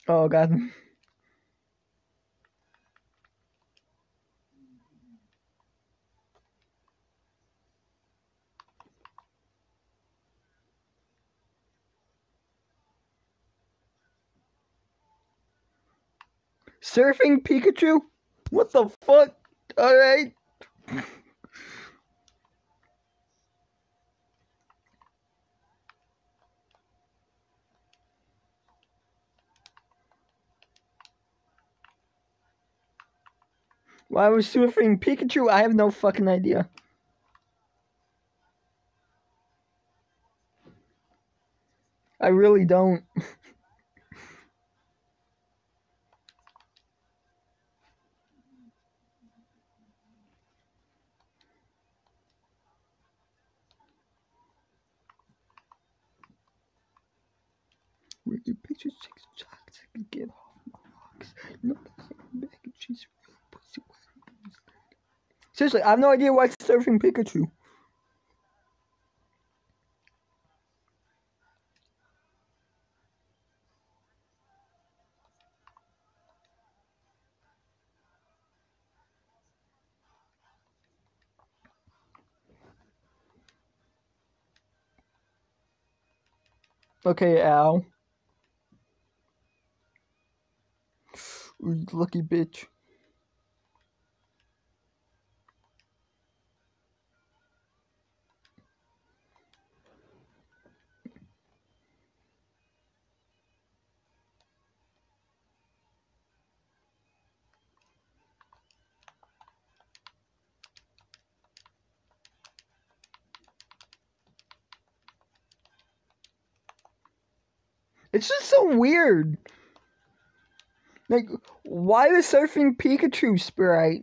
Oh god. Surfing Pikachu? What the fuck? Alright. Why was surfing Pikachu? I have no fucking idea. I really don't. Where do pictures take some shots? I can get off my rocks. No, back and she's real pussy. Seriously, I have no idea why it's surfing Pikachu. Okay, Al. Ooh, lucky bitch. It's just so weird. Like, why the surfing Pikachu sprite?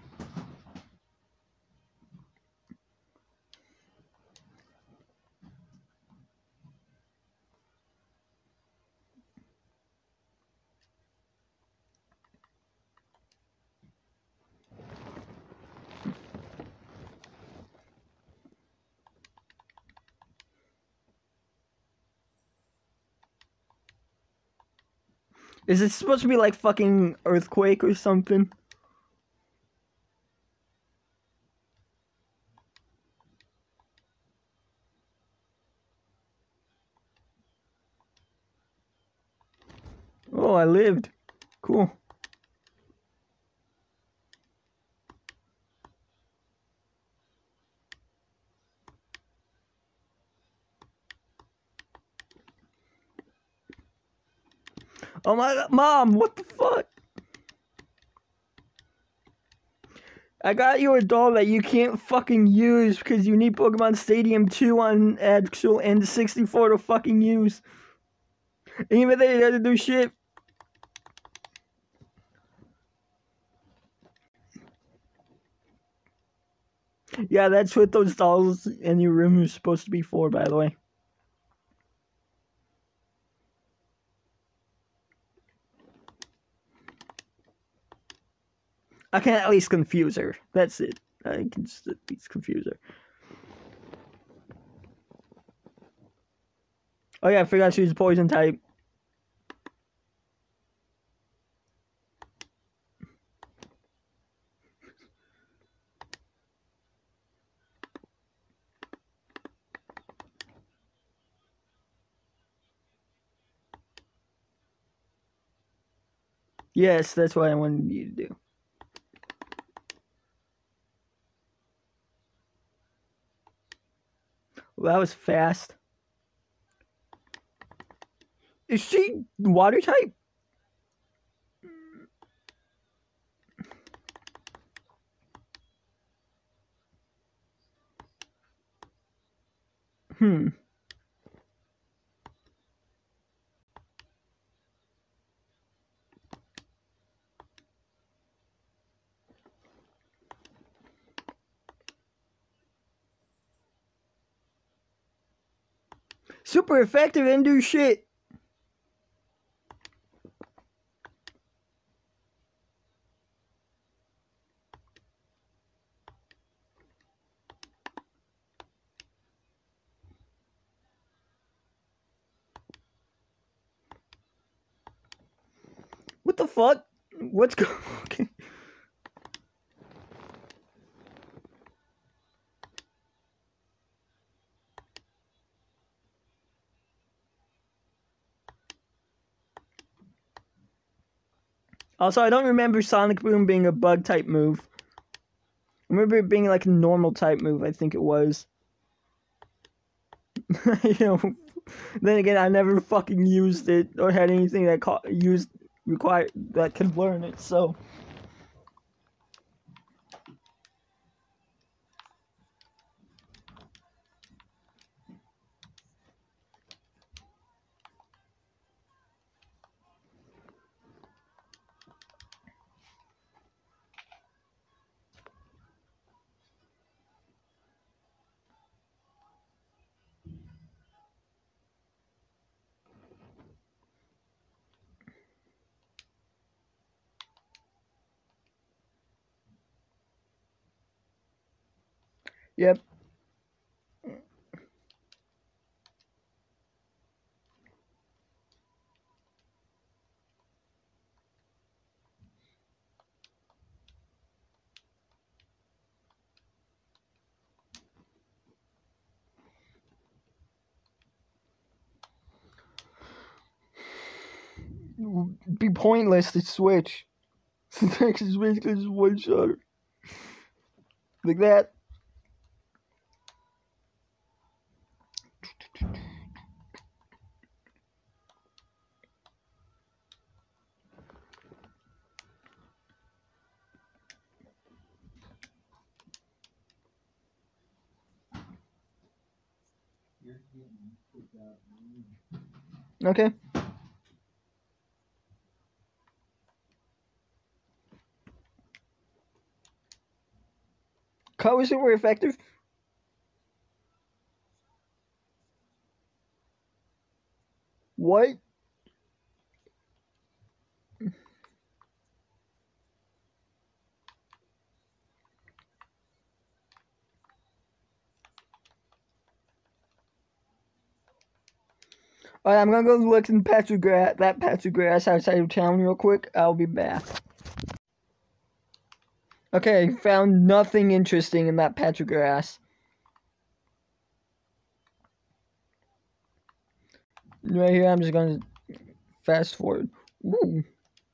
Is it supposed to be like fucking earthquake or something? Oh, I lived. Cool. Oh my god, Mom, what the fuck? I got you a doll that you can't fucking use because you need Pokemon Stadium 2 on actual N64 to fucking use. Even they had to do shit. Yeah, that's what those dolls in your room are supposed to be for, by the way. I can at least confuse her. That's it. I can just at least confuse her. Oh yeah, I forgot she was poison type. Yes, that's what I wanted you to do. Well, that was fast. Is she water type? Hmm. Super effective and do shit. What the fuck? What's going? Okay. Also, I don't remember Sonic Boom being a bug type move. I remember it being like a normal type move, I think it was. You know, then again, I never fucking used it or had anything that that could learn it, so. Yep. It'd be pointless to switch. Since is basically just one shot. Like that. Okay. Cut was super effective. What? Alright, I'm gonna go look in that patch of grass outside of town real quick. I'll be back. Okay, found nothing interesting in that patch of grass. Right here, I'm just gonna fast forward. Ooh.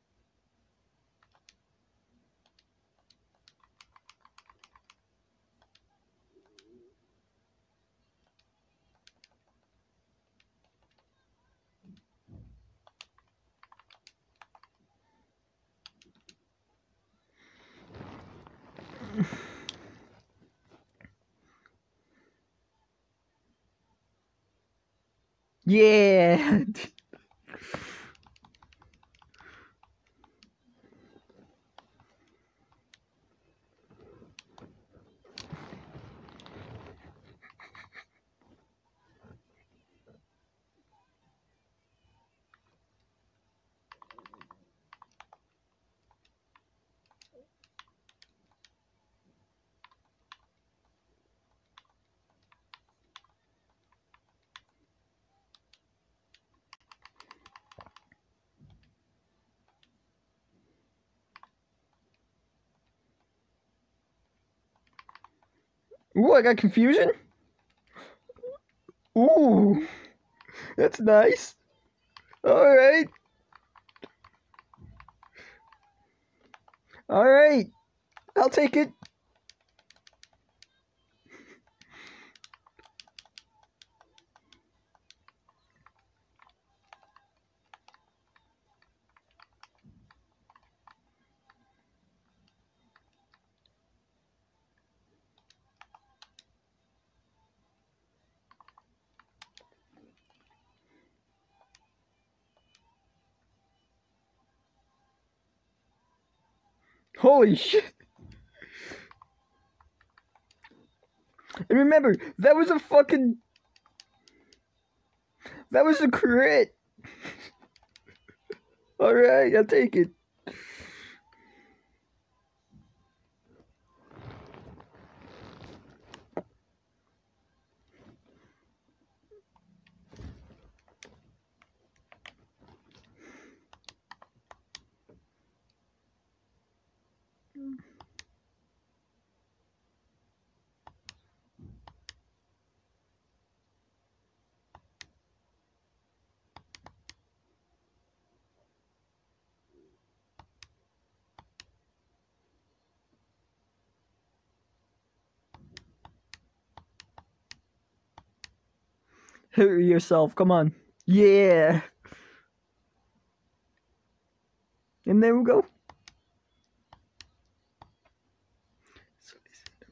Yeah. Ooh, I got confusion. Ooh, that's nice. All right. All right. I'll take it. Holy shit. And remember, that was a crit. Alright, I'll take it. Hit yourself. Come on. Yeah. And there we go. So listen to me.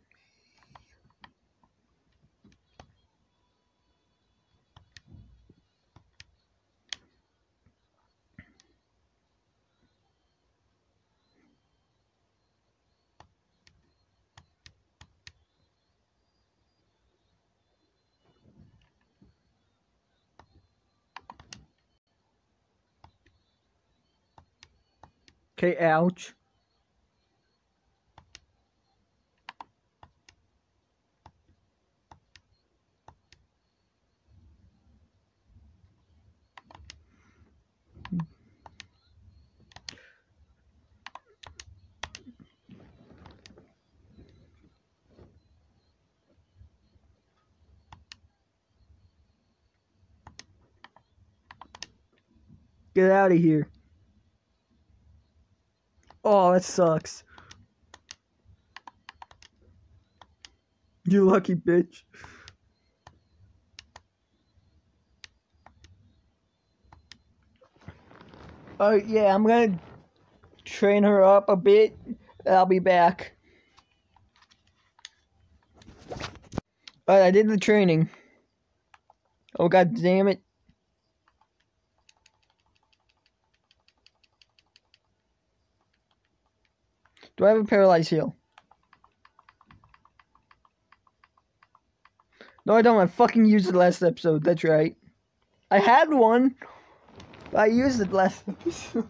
Okay, ouch. Get out of here. Oh, that sucks. You lucky bitch. Yeah, I'm gonna train her up a bit. I'll be back. Alright, I did the training. Oh, god damn it. Do I have a paralyzed heal? No, I don't. I fucking used it last episode. That's right. I had one. I used it last episode.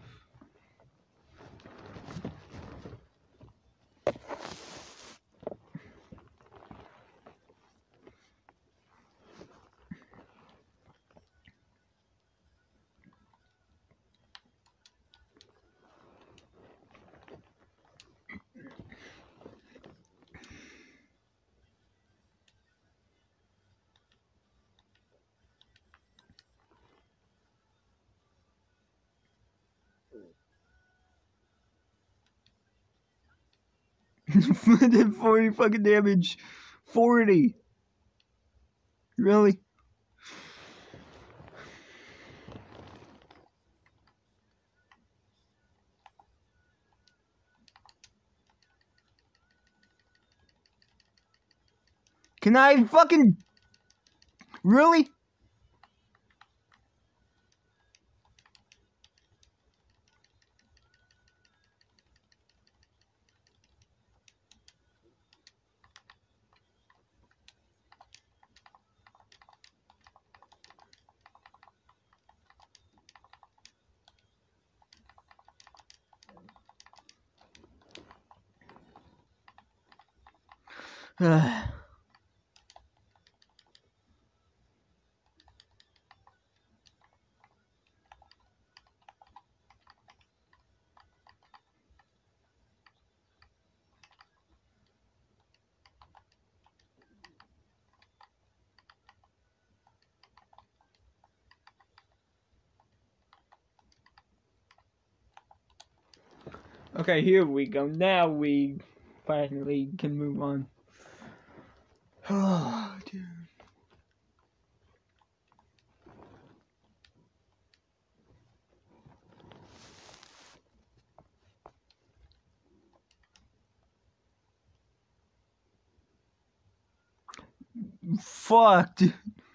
Did 40 fucking damage. 40. Really? Can I fucking... Really? Okay, here we go. Now we finally can move on. Oh, dude. Fuck, dude.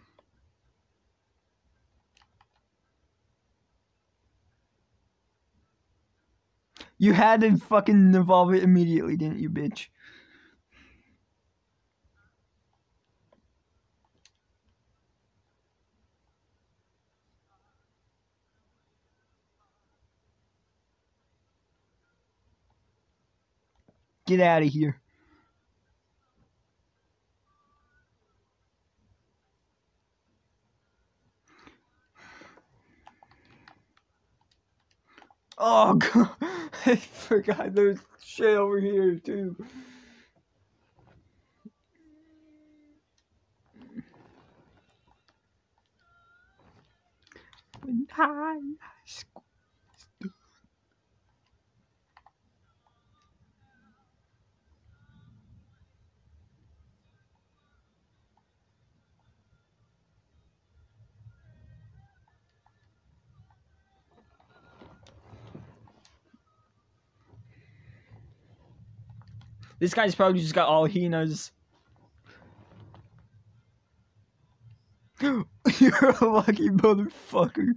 You had to fucking evolve it immediately, didn't you, bitch? Get out of here. Oh, God. I forgot there's shit over here, too. Hi. This guy's probably just got all Hinas. You're a lucky motherfucker.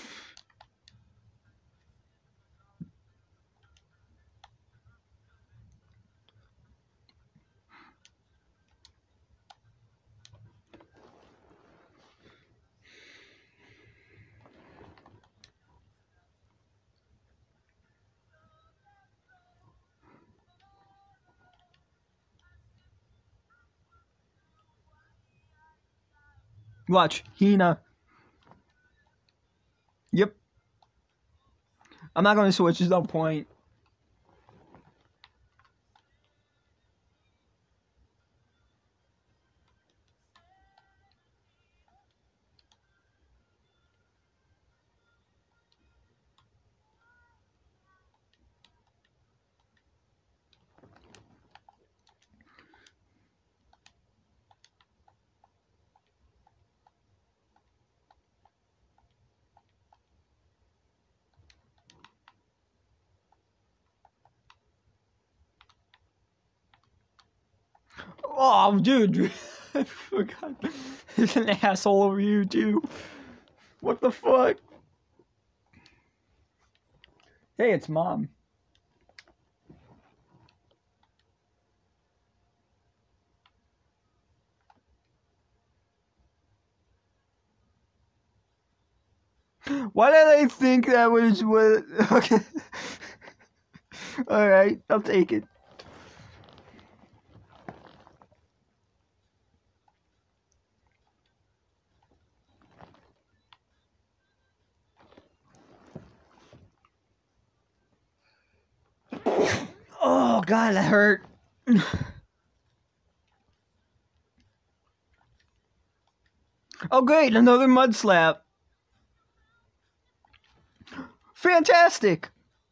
Watch, Hina. Yep. I'm not gonna switch, there's no point. Oh, dude. I forgot. There's an asshole over here, too. What the fuck? Hey, it's Mom. Why did I think that was what... Okay. Alright, I'll take it. Oh, God, that hurt. Oh, great, another mud slap. Fantastic.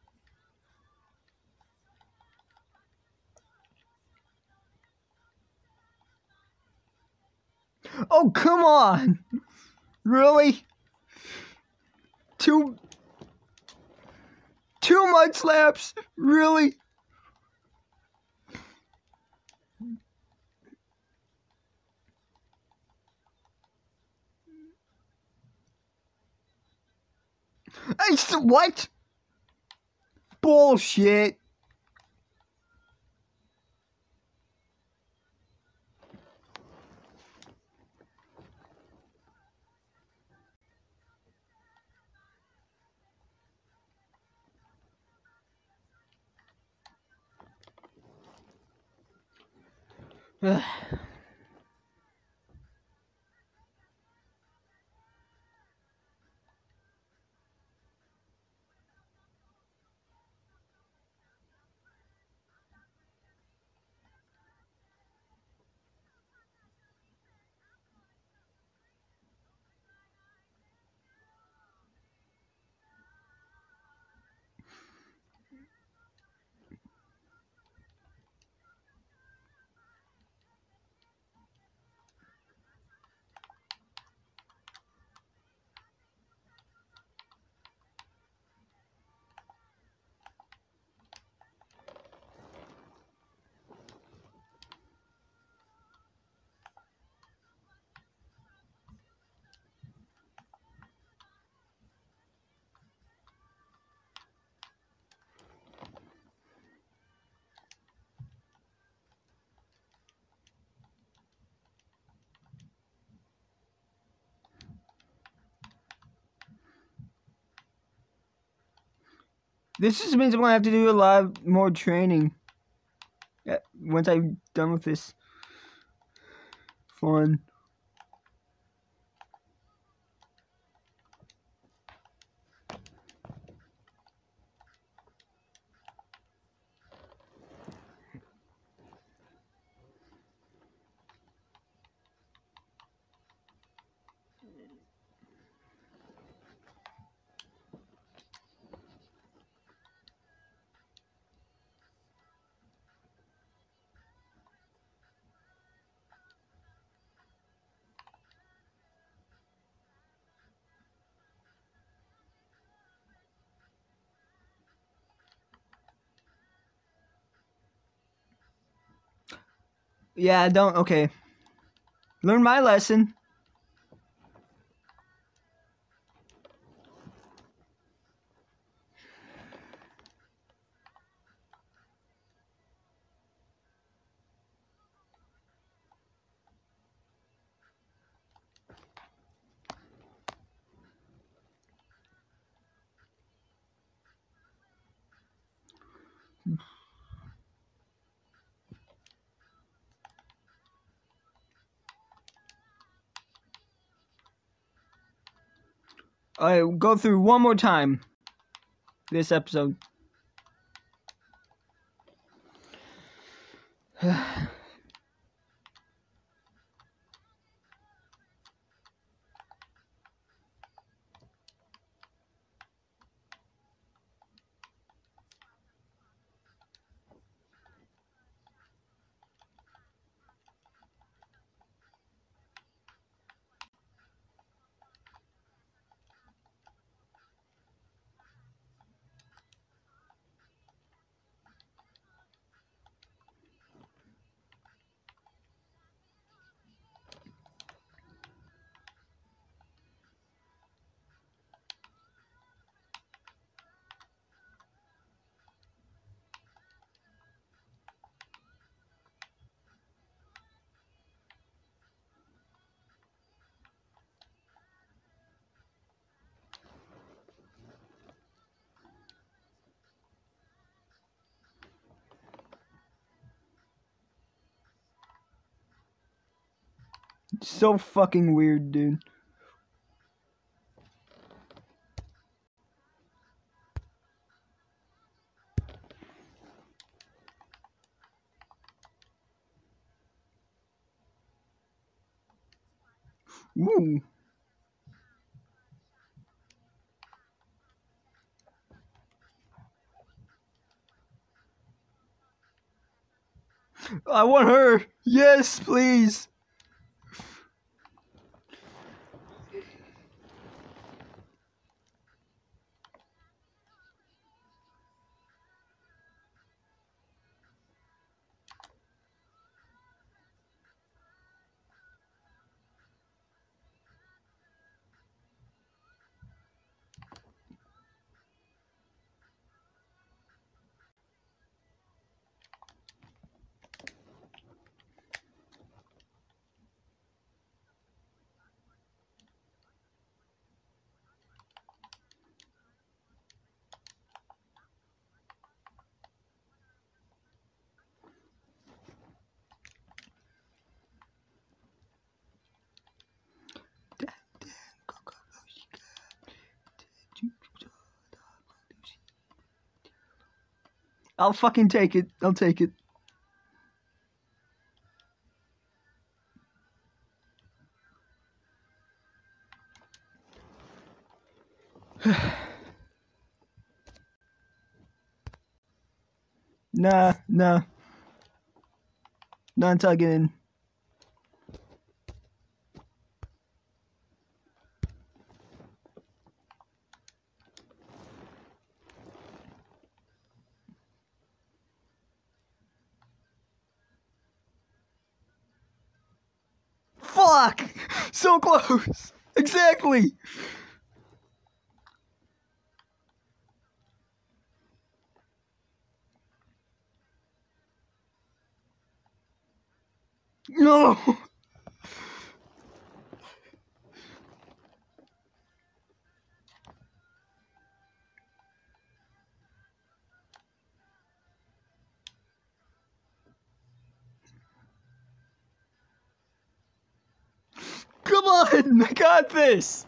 Oh, come on. Really? Two mud slaps? Really? What? Bullshit. This just means I'm gonna have to do a lot more training. Once I'm done with this fun. Yeah, don't. Okay. Learn my lesson. Alright, go through one more time this episode. So fucking weird, dude. Ooh. I want her. Yes, please. I'll fucking take it. I'll take it. Nah. Not until I get in. Fuck! So close! Exactly! No! Come on! I got this!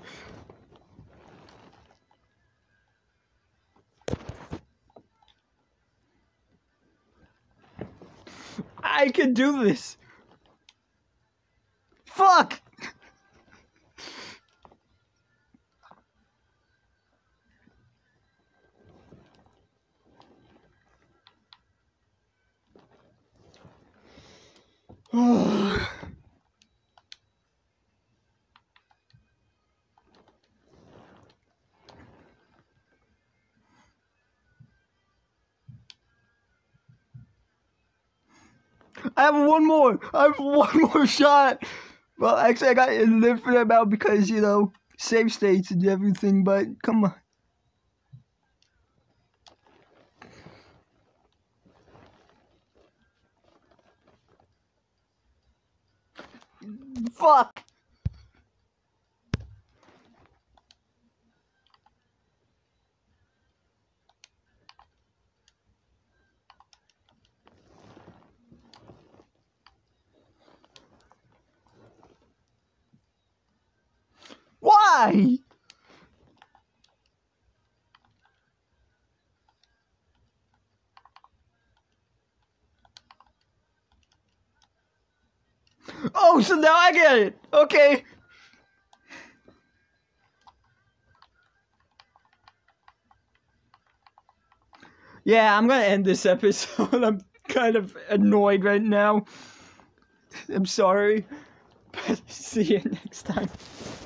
I can do this! Fuck! I have one more. I have one more shot. Well, actually, I got an infinite amount because, you know, save states and everything, but come on. Fuck! Why? Oh, so now I get it. Okay. Yeah, I'm gonna end this episode. I'm kind of annoyed right now. I'm sorry. But see you next time.